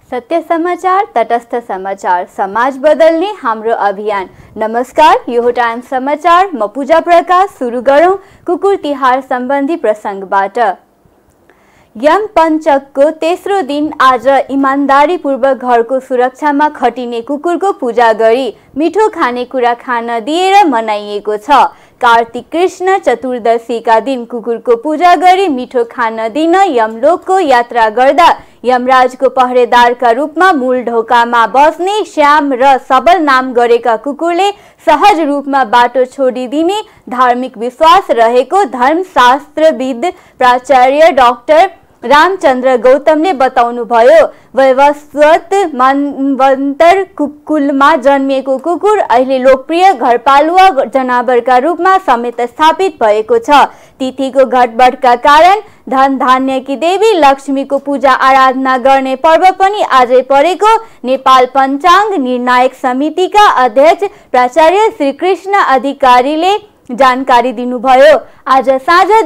सत्य समाचार, तटस्थ समाचार, समाज बदल्ने हाम्रो अभियान। नमस्कार, यो हो टाइम समाचार। म पूजा प्रकाश। सुरु गरौं कुकुर तिहार सम्बन्धी प्रसंगबाट। यम पञ्चकको तेस्रो दिन आज इमानदारीपूर्वक घरको सुरक्षामा खटिने कुकुरको पूजा गरी मिठो खानेकुरा खान दिएर मनाइएको छ। कार्तिक कृष्ण चतुर्दशीका दिन कुकुरको पूजा गरी मिठो खान दिन यमलोकको यात्रा गर्दा यमराजको पहरेदारका रूपमा मूल ढोकामा बस्ने श्याम र सबल नाम गरेका कुकुरले सहज रूपमा बाटो छोडिदिने धार्मिक विश्वास रहेको धर्मशास्त्रविद प्राचार्य डाक्टर रामचन्द्र गौतमले बताउनुभयो। वैवस्वत मनवन्तर कुकुलमा जन्मिएको कुकुर अहिले लोकप्रिय घरपालुवा जनावरका रूपमा समेत स्थापित भएको छ। तिथिको घटबडका कारण धन धान्यकी देवी लक्ष्मीको पूजा आराधना गर्ने पर्व पनि आजै परेको नेपाल पञ्चाङ्ग निर्णायक समितिका अध्यक्ष प्राचार्य श्री कृष्ण अधिकारीले जानकारी दिनुभयो। आज साँझ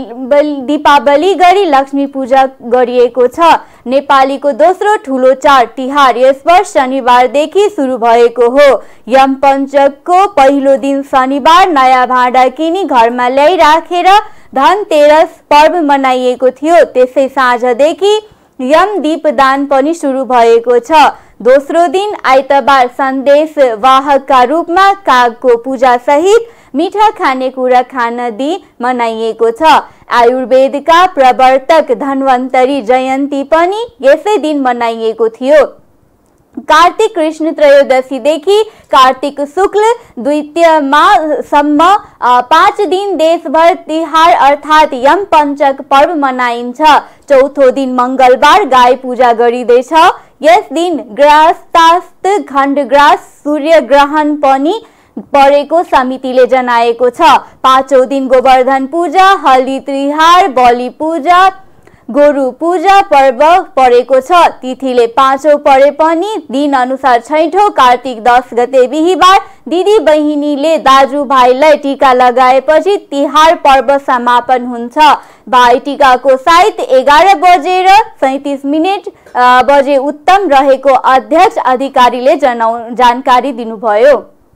दीपावली गरी लक्ष्मी पूजा गरिएको छ। नेपालीको दोस्रो ठूलो चाड तिहार यस वर्ष शनिबारदेखि सुरु भएको हो। यम पञ्चकको पहिलो दिन शनिबार नयाँ भाँडा किनी घरमा ल्याइ राखेर धनतेरस पर्व मनाइएको थियो। त्यसै साँझदेखि यम दीपदान पनि सुरु भएको छ। दोस्रो दिन आइतबार सन्देश वाहकका रूपमा कागको पूजा सहित मिठा खानेकुरा खान दी मनाइएको छ। आयुर्वेदका प्रवर्तक धन्वन्तरी जयन्ती पनि यसै दिन मनाइएको थियो। कार्तिक कृष्ण त्रयोदशीदेखि कार्तिक शुक्ल द्वितीयमासम्म 5 दिन देशभर तिहार अर्थात् यम पञ्चक पर्व मनाइन्छ। चौथो दिन मंगलबार गाई पूजा गरिँदैछ। यस दिन ग्रासतास्त खण्डग्रास सूर्य ग्रहण पनि परेको समितिले जनाएको छ। पाँचौं दिन गोवर्धन पूजा, हल्दी तिहार, बलि पूजा, गोरु पूजा पर्व परेको छ। तिथिले पाँचौं परे पनि दिन अनुसार छैठौं कार्तिक 10 गते बिहीबार दिदी बहिनीले दाजुभाइलाई टीका लगाएपछि तिहार पर्व समापन हुन्छ। भाइ टीकाको साइत 11 बजेर 37 मिनेट बजे उत्तम रहेको अध्यक्ष अधिकारीले जानकारी दिनुभयो।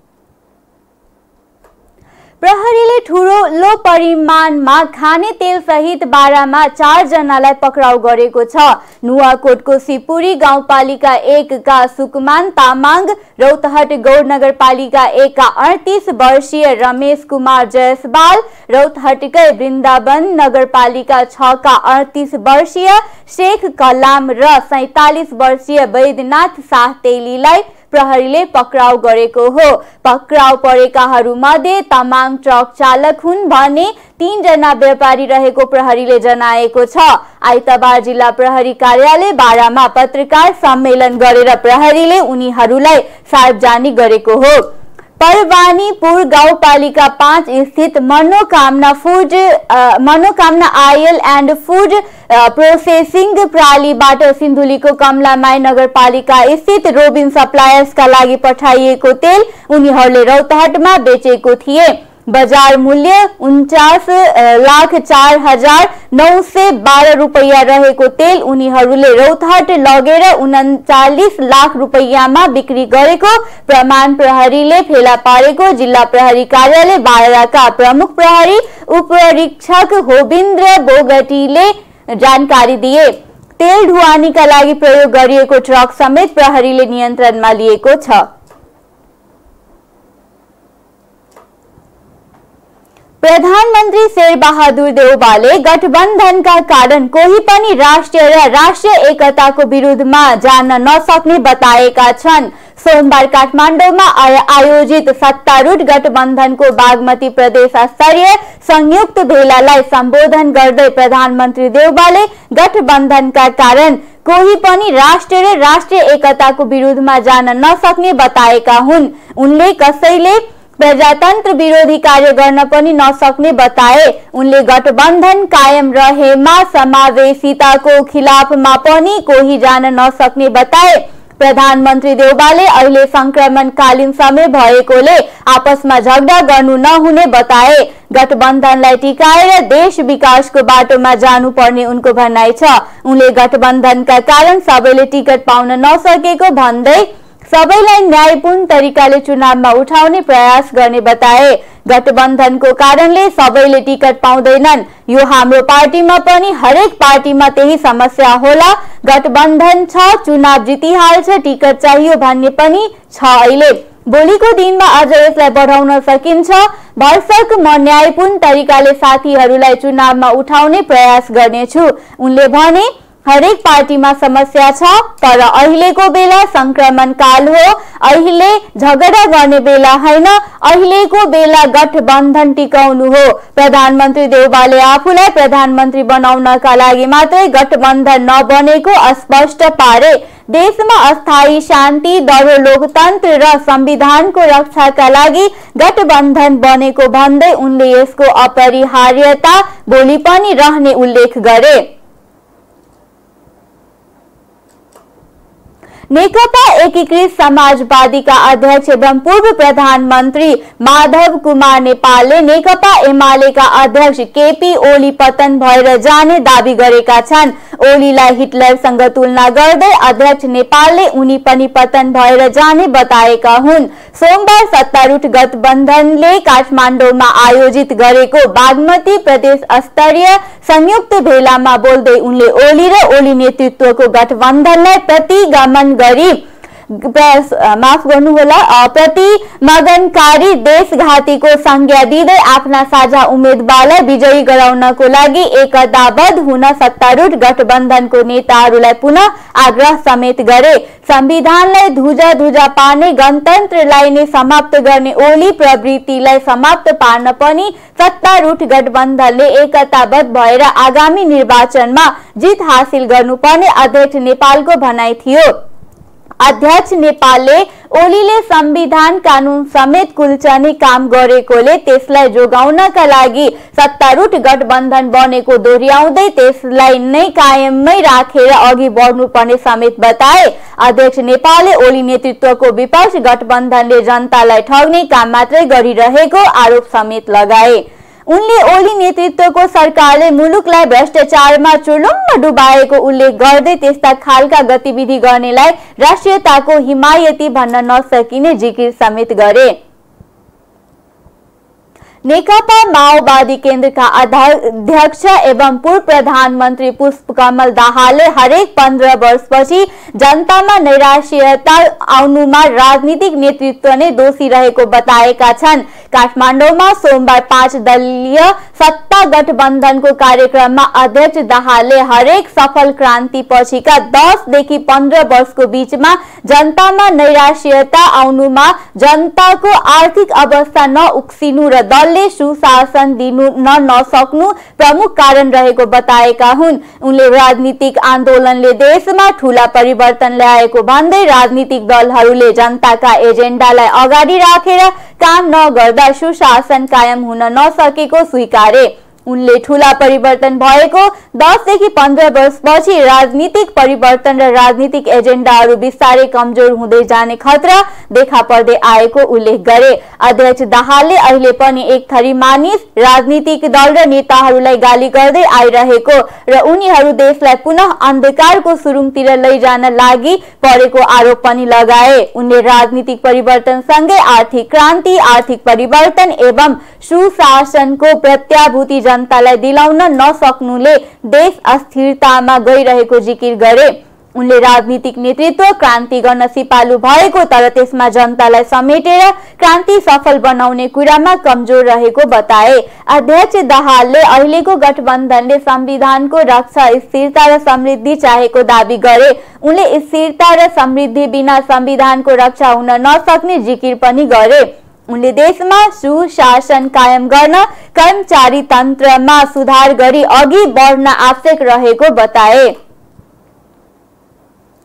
प्रहरीले ठूलो परिमाणमा खाने तेल सहित बारामा 4 जनालाई पक्राउ गरेको छ। नुवाकोटको सिपुरी गाउँपालिका 1 का सुकुमान तामाङ, रौतहट गौड नगरपालिका 1 का 38 वर्षीय रमेश कुमार जयसवाल, रौतहटकै वृन्दावन नगरपालिका 6 का 38 वर्षीय शेख कलाम र 47 वर्षीय वैद्यनाथ शाह तेलीलाई प्रहरीले पक्राउ गरेको हो। पक्राउ परेकाहरू मध्ये तामाङ ट्रक चालक हुन् भने 3 जना व्यापारी रहेको प्रहरीले जनाएको छ। आइतबार जिल्ला प्रहरी कार्यालय बारामा पत्रकार सम्मेलन गरेर प्रहरीले उनीहरूलाई सार्वजनिक गरेको हो। परवानीपुर गाउँपालिका 5 स्थित Manokamana oil and food processing प्रणालीबाट सिन्धुलीको कमलामाई नगरपालिका स्थित रोबिन सप्लायर्सका लागि पठाइएको तेल उनीहरूले रौतहटमा बेचेको थिए। बजार मूल्य 49,04,912 रुपैयाँ रहेको तेल उनीहरूले रौतहट लगेर 39 लाख रुपैयाँमा बिक्री गरेको प्रमाण प्रहरीले फेला पारेको जिल्ला प्रहरी कार्यालय बाराका प्रमुख प्रहरी उपरीक्षक होविन्द्र बोगटीले जानकारी दिए। तेल ढुवानीका लागि प्रयोग गरिएको ट्रक समेत प्रहरीले नियन्त्रणमा लिएको छ। प्रधानमन्त्री शेरबहादुर देउवाले गठबन्धनका कारण कोही पनि राष्ट्रिय र राष्ट्रिय एकताको विरुद्धमा जान नसक्ने बताएका छन्। सोमबार काठमाडौँमा आयोजित सत्तारूढ गठबन्धनको बागमती प्रदेश स्तरीय संयुक्त भेलालाई सम्बोधन गर्दै प्रधानमन्त्री देउवाले गठबन्धनका कारण कोही पनि राष्ट्रिय र राष्ट्रिय एकताको विरुद्धमा जान नसक्ने बताएका हुन्। उनले कसैले प्रजातन्त्र विरोधी कार्य गर्न पनि नसक्ने बताए। उनले गठबन्धन कायम रहेमा समावेशिताको खिलाफमा पनि कोही जान नसक्ने बताए। प्रधानमन्त्री देउबाले अहिले संक्रमणकालीन समय भएकोले आपसमा झगडा गर्नु नहुने बताए। गठबन्धनलाई टिकाएर देश विकासको बाटोमा जानुपर्ने उनको भनाइ छ। उनले गठबन्धनका कारण सबैले टिकट पाउन नसकेको भन्दै सबैलाई न्यायपूर्ण तरिकाले चुनावमा उठाउने प्रयास गर्ने बताए। गठबन्धनको कारणले सबैले टिकट पाउँदैनन्, यो हाम्रो पार्टीमा पनि हरेक पार्टीमा त्यही समस्या होला। गठबन्धन छ, चुनाव जितिहाल्छ, टिकट चाहियो भन्ने पनि छ। अहिले भोलिको दिनमा अझ यसलाई बढाउन सकिन्छ। भरसक म न्यायपूर्ण तरिकाले साथीहरूलाई चुनावमा उठाउने प्रयास गर्नेछु। उनले भने हरेक पार्टीमा समस्या छ, तर अहिलेको बेला संक्रमण काल हो, अहिले झगडा गर्ने बेला होइन, अहिलेको बेला गठबन्धन टिकाउनु हो। प्रधानमन्त्री देउबाले आफूलाई प्रधानमन्त्री बनाउनका लागि मात्रै गठबन्धन नबनेको स्पष्ट पारे। देशमा अस्थायी शान्ति, दृढ लोकतन्त्र र संविधानको रक्षाका लागि गठबन्धन बनेको भन्दै उनले यसको अपरिहार्यता भोलि पनि रहने उल्लेख गरे। नेकपा एकीकृत समाजवादीका अध्यक्ष एवं पूर्व प्रधानमन्त्री माधव कुमार नेपालले नेकपा एमालेका अध्यक्ष केपी ओली पतन भएर जाने दावी गरेका छन्। ओलीलाई हिटलरसँग तुलना गर्दै अध्यक्ष नेपालले उनी पनि पतन भएर जाने बताएका हुन्। सोमबार सत्तारूढ गठबन्धनले काठमाडौँमा आयोजित गरेको बागमती प्रदेश स्तरीय संयुक्त भेलामा बोल्दै उनले ओली र ओली नेतृत्वको गठबन्धनलाई प्रतिगमन गरी प्रतिमगनकारी देशघातीको संज्ञा दिँदै आफ्ना साझा उम्मेदवारलाई विजयी गराउनको लागि एकताबद्ध हुन सत्तारूढ गठबन्धनको नेताहरूलाई पुनः आग्रह समेत गरे। संविधानलाई धुजा पार्ने, गणतन्त्रलाई नै समाप्त गर्ने ओली प्रवृत्तिलाई समाप्त पार्न पनि सत्तारूढ गठबन्धनले एकताबद्ध भएर आगामी निर्वाचनमा जित हासिल गर्नुपर्ने अध्यक्ष नेपालको भनाइ थियो। अध्यक्ष नेपालले ओलीले संविधान कानून समेत कुल्चने काम गरेकोले त्यसलाई जोगाउनका लागि सत्तारूढ गठबन्धन बनेको दोहोर्याउँदै त्यसलाई नै कायममै राखेर अघि बढ्नुपर्ने समेत बताए। अध्यक्ष नेपालले ओली नेतृत्वको विपक्ष गठबन्धनले जनतालाई ठग्ने काम मात्रै गरिरहेको आरोप समेत लगाए। उनले ओली नेतृत्वको सरकारले मुलुकलाई भ्रष्टाचारमा चुर्लुम्म डुबाएको उल्लेख गर्दै त्यस्ता खालका गतिविधि गर्नेलाई राष्ट्रियताको हिमायती भन्न नसकिने जिकिर समेत गरे। नेकपा माओवादी केन्द्रका अध्यक्ष एवं पूर्व प्रधानमन्त्री पुष्पकमल दाहालले हरेक 15 वर्षपछि जनतामा नैराश्यता आउनुमा राजनीतिक नेतृत्व नै दोषी रहेको बताएका छन्। काठमाडौँमा सोमबार 5 दलीय सत्ता गठबन्धनको कार्यक्रममा अध्यक्ष दाहालले हरेक सफल क्रान्ति पछिका 10 देखि 15 वर्षको बीचमा जनतामा नैराश्यता आउनुमा जनताको आर्थिक अवस्था नउक्सिनु र दलले सुशासन दिनु नसक्नु प्रमुख कारण रहेको बताएका हुन्। उनले राजनीतिक आन्दोलनले देशमा ठूला परिवर्तन ल्याएको भन्दै राजनीतिक दलहरूले जनताका एजेन्डालाई अगाडि राखेर काम नगर्दा सुशासन कायम हुन नसकेको स्वीकारे। उनले ठूला परिवर्तन भएको 10 देखि 15 वर्षपछि राजनीतिक परिवर्तन र राजनीतिक एजेन्डाहरू बिस्तारै कमजोर हुँदै जाने खतरा देखा पर्दै आएको उल्लेख गरे। अध्यक्ष दाहालले अहिले पनि एक थरी मानिस राजनीतिक दल र नेताहरूलाई गाली गर्दै आइरहेको र उनीहरू देशलाई पुनः अन्धकारको सुरुङतिर लैजान लागि परेको आरोप पनि लगाए। उनले राजनीतिक परिवर्तनसँगै आर्थिक क्रान्ति, आर्थिक परिवर्तन एवं सुशासनको प्रत्याभूति जनतालाई दिलाउन नसक्नुले देश अस्थिरतामा गइरहेको जिकिर गरे। उनले राजनीतिक नेतृत्व क्रान्ति गर्न सिपालु भएको तर त्यसमा जनतालाई समेटेर क्रान्ति सफल बनाउने कुरामा कमजोर रहेको बताए। अध्यक्ष दाहालले अहिलेको गठबन्धनले संविधानको रक्षा, स्थिरता र समृद्धि चाहेको दावी गरे। उनले स्थिरता र समृद्धि बिना संविधानको रक्षा हुन नसक्ने जिकिर पनि गरे। उनले देशमा सुशासन कायम गर्न कर्मचारी तन्त्रमा सुधार गरी अघि बढ्न आवश्यक रहेको बताए।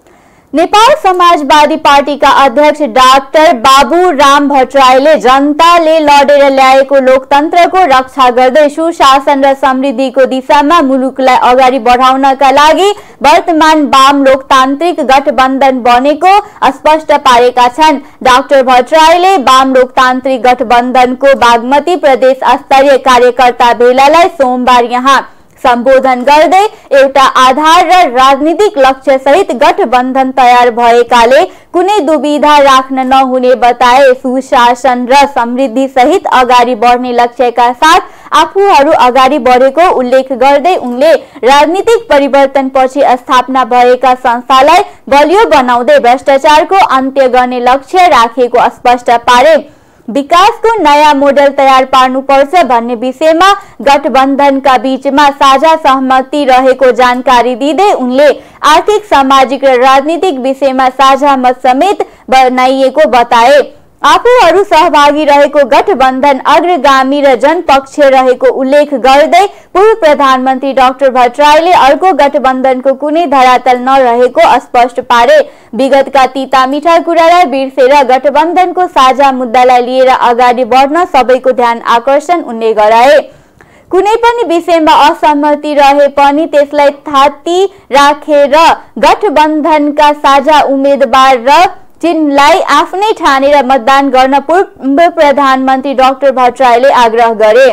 नेपाल समाजवादी पार्टीका अध्यक्ष डाक्टर बाबुराम भट्टराईले जनताले लडेर ल्याएको लोकतन्त्रको रक्षा गर्दै सुशासन र समृद्धिको दिशामा मुलुकलाई अगाडि बढाउनका लागि वर्तमान वाम लोकतान्त्रिक गठबन्धन बनेको स्पष्ट पारेका छन्। डाक्टर भट्टराईले वाम लोकतान्त्रिक गठबन्धनको बागमती प्रदेश स्तरीय कार्यकर्ता भेलालाई सोमबार यहाँ सम्बोधन गर्दै एउटा आधार र राजनीतिक लक्ष्य सहित गठबन्धन तयार भएकाले कुनै दुविधा राख्न नहुने बताए। सुशासन र समृद्धि सहित अगाडि बढ्ने लक्ष्यका साथ आफूहरू अगाडि बढेको उल्लेख गर्दै उनले राजनीतिक परिवर्तनपछि स्थापना भएका संस्थालाई बलियो बनाउँदै भ्रष्टाचारको अन्त्य गर्ने लक्ष्य राखेको स्पष्ट पारे। विकासको नयाँ मोडल तयार पार्नुपर्छ भन्ने विषयमा गठबन्धनका बीचमा साझा सहमति रहेको जानकारी दिँदै उनले आर्थिक सामाजिक र राजनीतिक विषयमा साझा मत समेत बनाइएको बताए। आफूहरू सहभागी रहेको गठबन्धन अग्रगामी र जनपक्षीय रहेको उल्लेख गर्दै पूर्व प्रधानमन्त्री डाक्टर भट्टराईले अर्को गठबन्धनको कुनै धरातल नरहेको स्पष्ट पारे। विगतका तीता मिठा कुरालाई बिर्सेर गठबन्धनको साझा मुद्दालाई लिएर अगाडि बढ्न सबैको ध्यान आकर्षण उनले गराए। कुनै पनि विषयमा असहमति रहे पनि त्यसलाई थाती राखेर गठबन्धनका साझा उम्मेदवार र चिन्हलाई आफ्नै ठानेर मतदान गर्न पूर्व प्रधानमन्त्री डाक्टर भट्टराईले आग्रह गरे।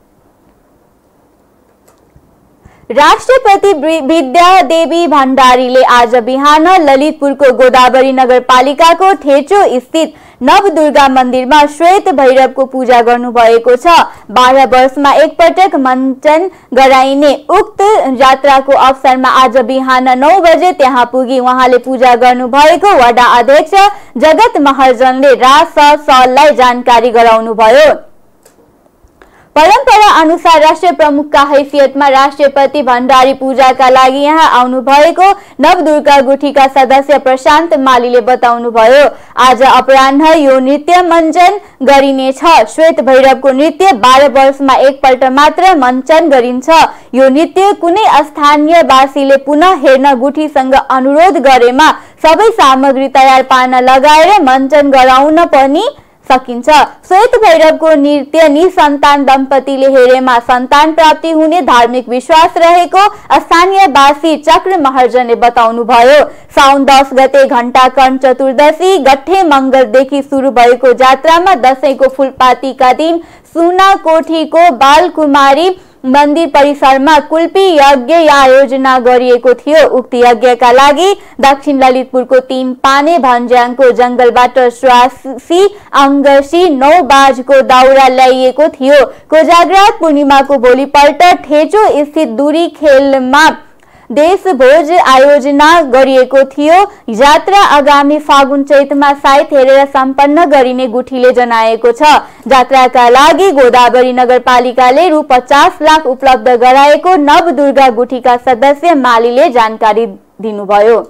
राष्ट्रपति विद्यादेवी भण्डारीले आज बिहान ललितपुरको गोदावरी नगरपालिकाको ठेचो स्थित नवदुर्गा मन्दिरमा श्वेत भैरवको पूजा गर्नुभएको छ। 12 वर्षमा एकपटक मञ्चन गराइने उक्त यात्राको अवसरमा आज बिहान 9 बजे त्यहाँ पुगी उहाँले पूजा गर्नुभएको वडा अध्यक्ष जगत महर्जनले राससलाई जानकारी गराउनुभयो। परम्परा अनुसार राष्ट्रिय प्रमुखका हैसियतमा राष्ट्रपति भण्डारी पूजाका लागि यहाँ आउनु भएको नवदुर्गा गुठीका सदस्य प्रशान्त मालीले बताउनुभयो। आज अपराह्न यो नृत्य मञ्चन गरिनेछ। श्वेत भैरवको नृत्य 12 वर्षमा एकपल्ट मात्र मञ्चन गरिन्छ। यो नृत्य कुनै स्थानीयवासीले पुनः हेर्न गुठीसँग अनुरोध गरेमा सबै सामग्री तयार पार्न लगाएर मञ्चन गराउन पनि सकिन्छ। श्वेत भैरवको नृत्य निसन्तान दम्पतिले हेरेमा सन्तान प्राप्ति हुने धार्मिक विश्वास रहेको स्थानीयवासी चक्र महर्जनले बताउनुभयो। साउन 10 गते घण्टाकर्ण चतुर्दशी गठे मंगलदेखि सुरु भएको जात्रामा दशैंको फूलपातीका दिन सुनाकोठीको बालकुमारी मन्दिर परिसरमा कुल्पी यज्ञ आयोजना गरिएको थियो। उक्त यज्ञका लागि दक्षिण ललितपुरको 3 पाने भन्ज्याङको जंगलबाट स्वासी अंगसी 9 बाजको दाउरा ल्याइएको थियो। कोजाग्रा पूर्णिमाको भोलिपल्ट ठेचो स्थित दूरी खेलमा देशभोज आयोजना गरिएको थियो। यात्रा आगामी फागुन चैतमा साइत हेरेर सम्पन्न गरिने गुठीले जनाएको छ। यात्राका लागि गोदावरी नगरपालिकाले रु 50 लाख उपलब्ध गराएको नवदुर्गा गुठीका सदस्य मालीले जानकारी दिनुभयो।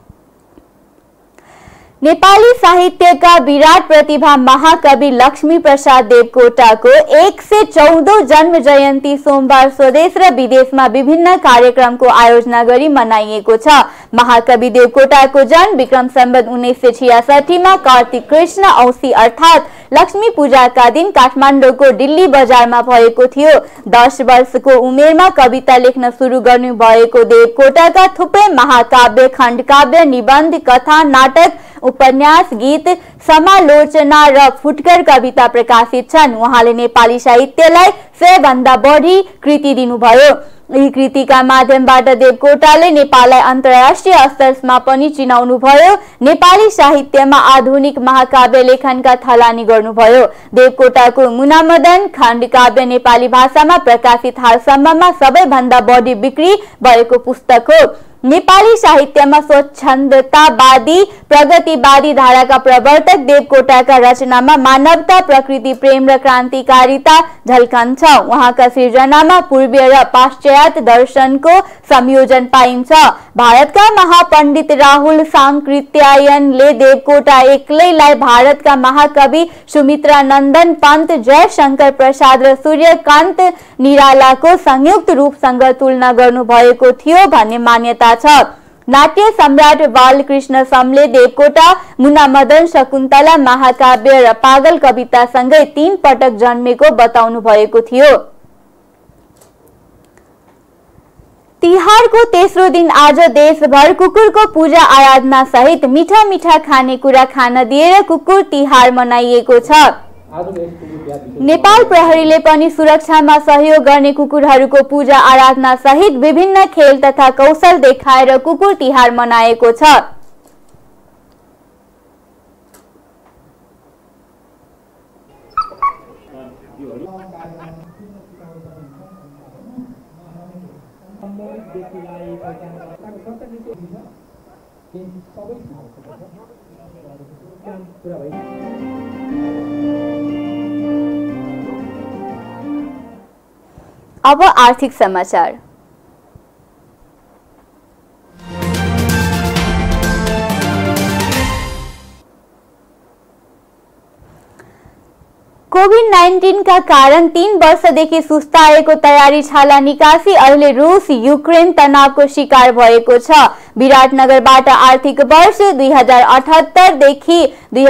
नेपाली साहित्यका विराट प्रतिभा महाकवि लक्ष्मी प्रसाद देवकोटाको 114औं जन्म जयन्ती सोमबार स्वदेश र विदेशमा विभिन्न कार्यक्रमको आयोजना गरी मनाइएको छ। महाकवि देवकोटाको जन्म विक्रम सम्वत 1966 मा कार्तिक कृष्ण औँसी अर्थात लक्ष्मी पूजाका दिन काठमाडौँको दिल्ली बजारमा भएको थियो। 10 वर्षको उमेरमा कविता लेख्न सुरु गर्नु भएको देवकोटाका थुप्रै महाकाव्य, खण्डकाव्य, निबन्ध, कथा, नाटक, उपन्यास, गीत, समालोचना र फुटकर कविता प्रकाशित छन्। उहाँले नेपाली साहित्यलाई 100 भन्दा बढी कृति दिनुभयो। यी कृतिका माध्यमबाट देवकोटाले नेपाललाई अन्तर्राष्ट्रिय स्तरमा पनि चिनाउनु भयो। नेपाली साहित्यमा आधुनिक महाकाव्य लेखनका थलानी गर्नुभयो। देवकोटाको मुनामदन खण्डकाव्य नेपाली भाषामा प्रकाशित हालसम्ममा सबैभन्दा बढी बिक्री भएको पुस्तक हो। नेपाली साहित्यमा स्वच्छन्दतावादी प्रगतिवादी धाराका प्रवर्तक देवकोटाका रचनामा मानवता, प्रकृति प्रेम र क्रान्तिकारिता झल्कन्छ। उहाँका सृजनामा पूर्वीय र पाश्चात्य दर्शनको संयोजन पाइन्छ। भारतका महापण्डित राहुल सांकृत्यायनले देवकोटा एक्लैलाई भारतका महाकवि सुमित्रानन्दन पन्त, जयशंकर प्रसाद र सूर्यकान्त निरालाको संयुक्त रूपसँग तुलना गर्नुभएको थियो भन्ने मान्यता छ। नाट्य सम्राट बालकृष्ण समले देवकोटा, मुना मदन, शकुन्तला, महाकाव्य र पागल कवितासँगै 3 पटक जन्मेको बताउनु भएको थियो। तिहारको तेस्रो दिन आज देशभर कुकुरको पूजा आराधना सहित मिठा मिठा खानेकुरा खान दिएर कुकुर तिहार मनाइएको छ। नेपाल प्रहरीले पनि सुरक्षामा सहयोग गर्ने कुकुरहरूको पूजा आराधना सहित विभिन्न खेल तथा कौशल देखाएर कुकुर तिहार मनाएको छ। अब आर्थिक समाचार। कोभिड-19 का कारण 3 वर्षदेखि सुस्ताएको तयारी छाला निकासी अहिले रूस युक्रेन तनावको शिकार भएको छ। विराटनगरबाट आर्थिक वर्ष 2078 देखि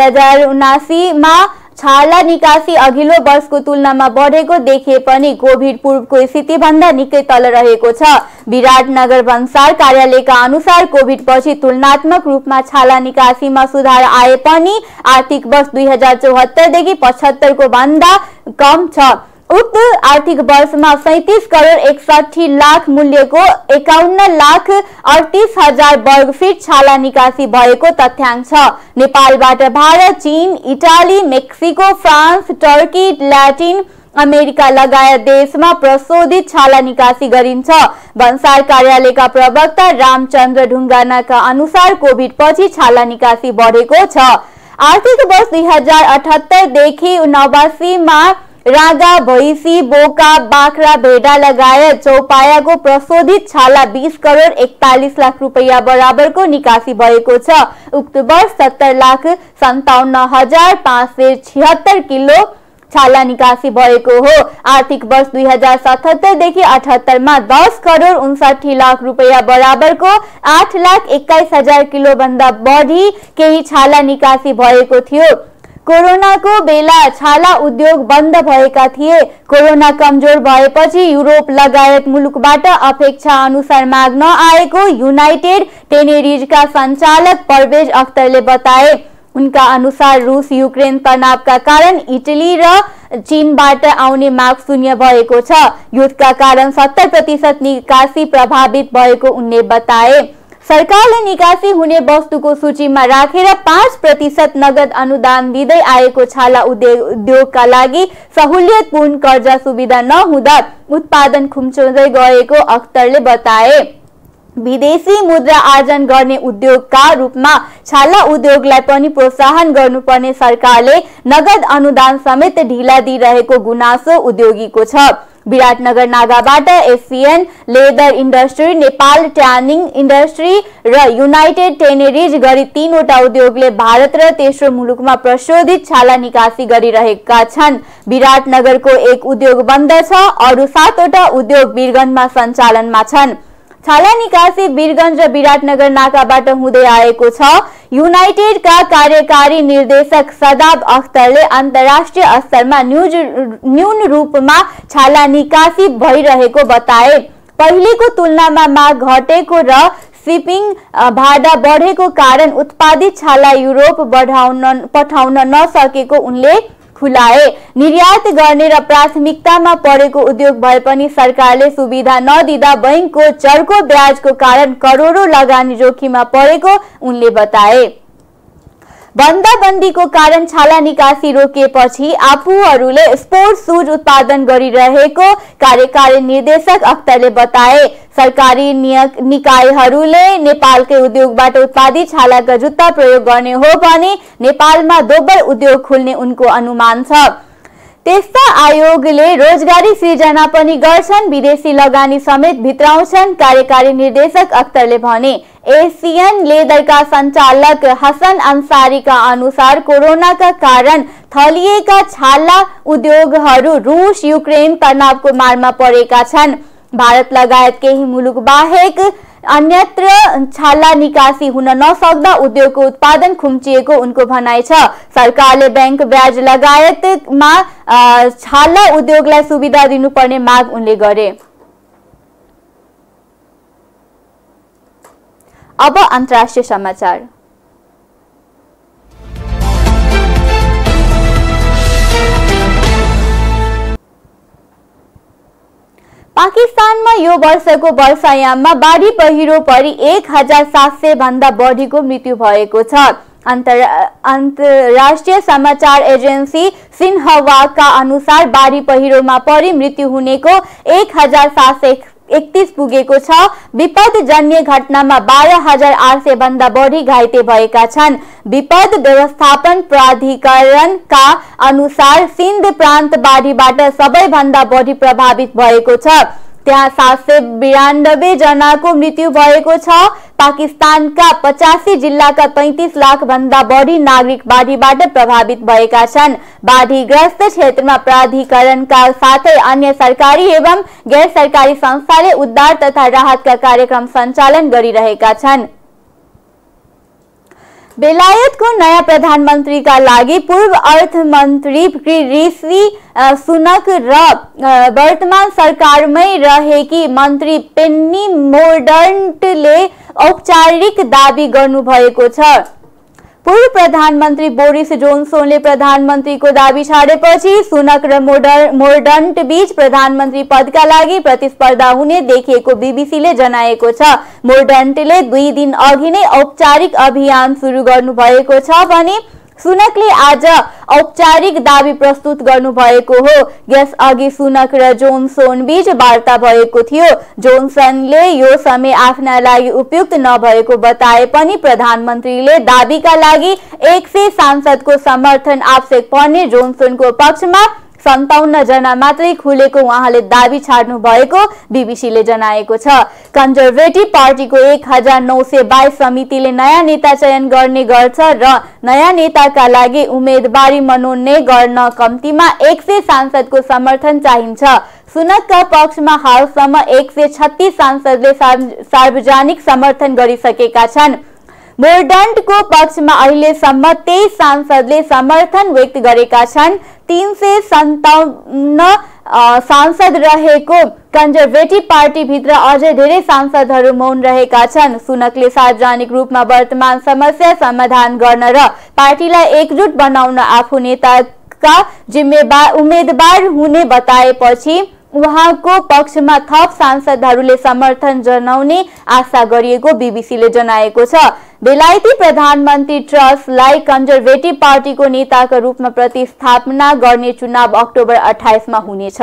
2079 मा छाला निकासी अघिल्लो वर्षको तुलनामा बढेको देखिए पनि कोभिड पूर्वको स्थिति भन्दा निकै तल रहेको छ। विराटनगर भन्सार कार्यालयका अनुसार कोभिड पछि तुलनात्मक रूपमा छाला निकासीमा सुधार आए पनि आर्थिक वर्ष 2074 देखि 75 को भन्दा कम छ। उक्त आर्थिक वर्षमा 37 करोड 61 लाख मूल्यको 51 लाख 38 हजार वर्ग फिट छाला निकासी भएको तथ्याङ्क छ। नेपालबाट भारत, चीन, Italy, Mexico, France, Turkey, Latin America लगायत देशमा प्रशोधित छाला निकासी गरिन्छ। भन्सार कार्यालयका प्रवक्ता रामचन्द्र ढुङ्गानाका अनुसार कोभिड पछि छाला निकासी बढेको छ। आर्थिक वर्ष 2078 देखि 89 मा रागा, भैंसी, बोका, बाख्रा, भेडा लगायत चौपायाको प्रशोधित छाला 20 करोड 41 लाख रुपैयाँ बराबरको निकासी भएको छ। उक्त वर्ष 70 लाख 57 हजार 576 किलो छाला निकासी भएको हो। आर्थिक वर्ष 2077 देखि 78 मा 10 करोड 59 लाख रुपैयाँ बराबरको 8 लाख 21 हजार किलो भन्दा बढी केही छाला निकासी भएको थियो। कोरोनाको बेला छाला उद्योग बन्द भएका थिए। कोरोना कमजोर भएपछि युरोप लगायत मुलुकबाट अपेक्षा अनुसार माग नआएको युनाइटेड टेनेरिजका सञ्चालक परवेज अख्तरले बताए। उनका अनुसार रूस युक्रेन तनावका कारण इटली र चीनबाट आउने माग शून्य भएको छ। युद्धका कारण 70% निकासी प्रभावित भएको उनले बताए। सरकारले निकासी हुने वस्तुको सूचीमा राखेर 5% नगद अनुदान दिँदै आएको छाला उद्योगका लागि सहुलियतपूर्ण कर्जा सुविधा नहुँदा उत्पादन खुम्चाउँदै गएको अख्तरले बताए। विदेशी मुद्रा आर्जन गर्ने उद्योगका रूपमा छाला उद्योगलाई पनि प्रोत्साहन गर्नुपर्ने सरकारले नगद अनुदान समेत ढिला दिइरहेको गुनासो उद्योगीको छ। विराटनगर नागाबाट Asian leather industry, Nepal tanning industry र युनाइटेड टेनेरिज गरी 3 वटा उद्योगले भारत र तेस्रो मुलुकमा प्रशोधित छाला निकासी गरिरहेका छन्। विराटनगरको एक उद्योग बन्द छ, अरु 7 वटा उद्योग वीरगञ्जमा सञ्चालनमा छन्। छाला निकासी वीरगञ्ज र विराटनगर नाकाबाट हुँदै आएको छ। युनाइटेडका कार्यकारी निर्देशक सदाब अख्तरले अन्तर्राष्ट्रिय स्तरमा न्यून रूपमा छाला निकासी भइरहेको बताए। पहिलेको तुलनामा माग घटेको र शिपिङ भाडा बढेको कारण उत्पादित छाला युरोप पठाउन नसकेको उनले खुलाए। निर्यात गर्ने र प्राथमिकतामा परेको उद्योग भए पनि सरकारले सुविधा नदिँदा बैंकको चर्को ब्याजको कारण करोडौं लगानी जोखिममा परेको उनले बताए। बन्दाबन्दीको कारण छाला निकासी रोकिएपछि आफूहरूले स्पोर्ट्स सुज उत्पादन गरिरहेको कार्यकारी निर्देशक अख्तरले बताए। सरकारी निकायहरूले नेपालकै उद्योगबाट उत्पादित छालाका जुत्ता प्रयोग गर्ने हो भने नेपालमा दोब्बर उद्योग खुल्ने उनको अनुमान छ। त्यस्ता आयोगले रोजगारी सिर्जना पनि गर्छन्, विदेशी लगानी समेत भित्राउँछन्, कार्यकारी निर्देशक अख्तरले भने। एसियन लेदरका सञ्चालक हसन अन्सारीका अनुसार कोरोनाका कारण थलिएका छाला उद्योगहरू रूस युक्रेन तनावको मारमा परेका छन्। भारत लगायत केही मुलुक बाहेक अन्यत्र छाला निकासी हुन नसक्दा उद्योगको उत्पादन खुम्चिएको उनको भनाइ छ। सरकारले बैंक ब्याज लगायतमा छाला उद्योगलाई सुविधा दिनुपर्ने माग उनले गरे। अब अन्तर्राष्ट्रिय समाचार। पाकिस्तानमा यो वर्षको वर्षायाममा बाढी पहिरो परि 1700 भन्दा बढीको मृत्यु भएको छ। अन्तर्राष्ट्रिय समाचार एजेन्सी सिन्हवाका अनुसार बाढी पहिरोमा परि मृत्यु हुनेको 1731 पुगेको छ। विपदजन्य घटनामा 12,800 भन्दा बढी घाइते भएका छन्। विपद व्यवस्थापन प्राधिकरणका अनुसार सिन्ध प्रान्त बाढीबाट सबैभन्दा बढी प्रभावित भएको छ। त्यहाँ 792 जनाको मृत्यु भएको छ। पाकिस्तानका 85 जिल्लाका 33 लाख भन्दा बढी नागरिक बाढीबाट प्रभावित भएका छन्। बाढीग्रस्त क्षेत्रमा प्राधिकरणका साथै अन्य सरकारी एवं गैर सरकारी संस्थाले उद्धार तथा राहतका कार्यक्रम सञ्चालन गरिरहेका छन्। बेलायतको नयाँ प्रधानमन्त्रीका लागि पूर्व अर्थमन्त्री ऋषि सुनक र वर्तमान सरकारमै रहेकी मन्त्री पेन्नी मोर्डन्टले औपचारिक दाबी गर्नुभएको छ। पूर्व प्रधानमन्त्री बोरिस जोन्सनले प्रधानमन्त्रीको दाबी छाडेपछि सुनक र मोर्डन्ट बीच प्रधानमन्त्री पदका लागि प्रतिस्पर्धा हुने देखिएको बीबीसीले जनाएको छ। मोर्डन्टले 2 दिन अघि नै औपचारिक अभियान सुरु गर्नुभएको छ भने सुनकले आज औपचारिक दाबी प्रस्तुत गर्नुभएको हो। यसअघि सुनक र जोन्सन बीच वार्ता भएको थियो। जोन्सनले यो समय आफ्ना लागि उपयुक्त नभएको बताए पनि प्रधानमन्त्रीले दाबीका लागि 100 सांसदको समर्थन आवश्यक पर्ने जोन्सनको पक्षमा 57 जना मात्रै खुलेको उहाँले दाबी छाड्नु भएको बीबीसीले जनाएको छ। कन्जर्भेटिभ पार्टीको 1922 समितिले नयाँ नेता चयन गर्ने गर्छ र नयाँ नेताका लागि उम्मेदवारी मनोनयन गर्न कम्तीमा 100 सांसदको समर्थन चाहिन्छ। सुनकका पक्षमा हालसम्म 136 सांसदले सार्वजनिक समर्थन गरिसकेका छन्। मोर्डन्टको पक्षमा अहिलेसम्म 23 सांसदले समर्थन व्यक्त गरेका छन्। 357 सांसद रहेको कन्जर्भेटिभ पार्टीभित्र अझै धेरै सांसदहरू मौन रहेका छन्। सुनकले सार्वजनिक रूपमा वर्तमान समस्या समाधान गर्न र पार्टीलाई एकजुट बनाउन आफू नेताका उम्मेदवार हुने बताएपछि उहाँको पक्षमा थप सांसदहरूले समर्थन जनाउने आशा गरिएको बीबीसीले जनाएको छ। बेलायती प्रधानमन्त्री ट्रसलाई कन्जर्भेटिभ पार्टीको नेताका रूपमा प्रतिस्थापना गर्ने चुनाव अक्टोबर 28 मा हुनेछ।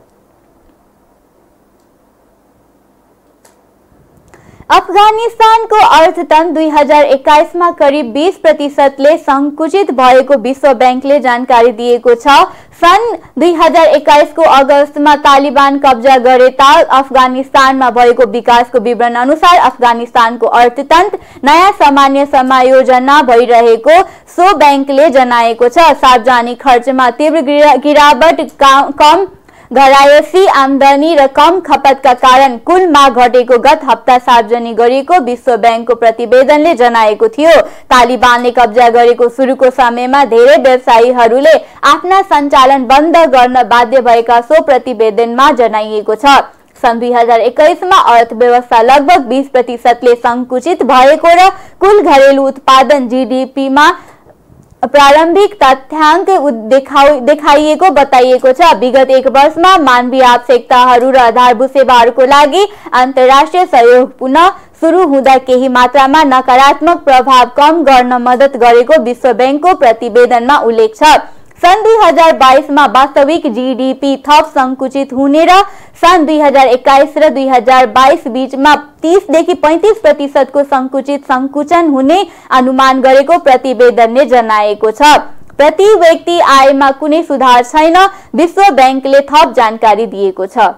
अफगानिस्तानको अर्थतन्त्र 2021 मा करिब 20% संकुचित भएको विश्व बैंकले जानकारी दिएको छ। सन् 2021 को अगस्तमा तालिबान कब्जा गरेता अफगानिस्तानमा भएको विकासको विवरण अनुसार अफगानिस्तानको अर्थतन्त्र नयाँ सामान्य समायोजना भइरहेको सो बैंकले जनाएको छ। सार्वजनिक खर्चमा तीव्र गिरावट, कम घरायसी आमदानी र कम खपतका कारण कुल माग घटेको गत हप्ता सार्वजनिक गरिएको विश्व बैंकको प्रतिवेदनले जनाएको थियो। तालिबानले कब्जा गरेको सुरुको समयमा धेरै व्यवसायीहरूले आफ्ना सञ्चालन बन्द गर्न बाध्य भएका सो प्रतिवेदनमा जनाइएको छ। सन् 2021 मा अर्थव्यवस्था लगभग 20% संकुचित भएको र कुल घरेलु उत्पादन जीडीपी मा प्रारम्भिक तथ्याङ्क देखाइएको बताइएको छ। विगत 1 वर्षमा मानवीय आवश्यकताहरू र आधारभूत सेवाहरूको लागि अन्तर्राष्ट्रिय सहयोग पुनः सुरु हुँदा केही मात्रामा नकारात्मक प्रभाव कम गर्न मद्दत गरेको विश्व बैंकको प्रतिवेदनमा उल्लेख छ। सन् 2022 मा वास्तविक जीडीपी थप संकुचित हुने र सन् 2021 र 2022 बीचमा 30 देखि 35% को संकुचन हुने अनुमान गरेको प्रतिवेदनले जनाएको छ। प्रति व्यक्ति आयमा कुनै सुधार छैन, विश्व बैंकले थप जानकारी दिएको छ।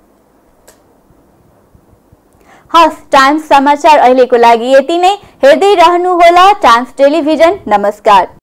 हस्, टाइम्स समाचार अहिलेको लागि यति नै। हेर्दै रहनुहोला टाइम्स टेलिभिजन। नमस्कार।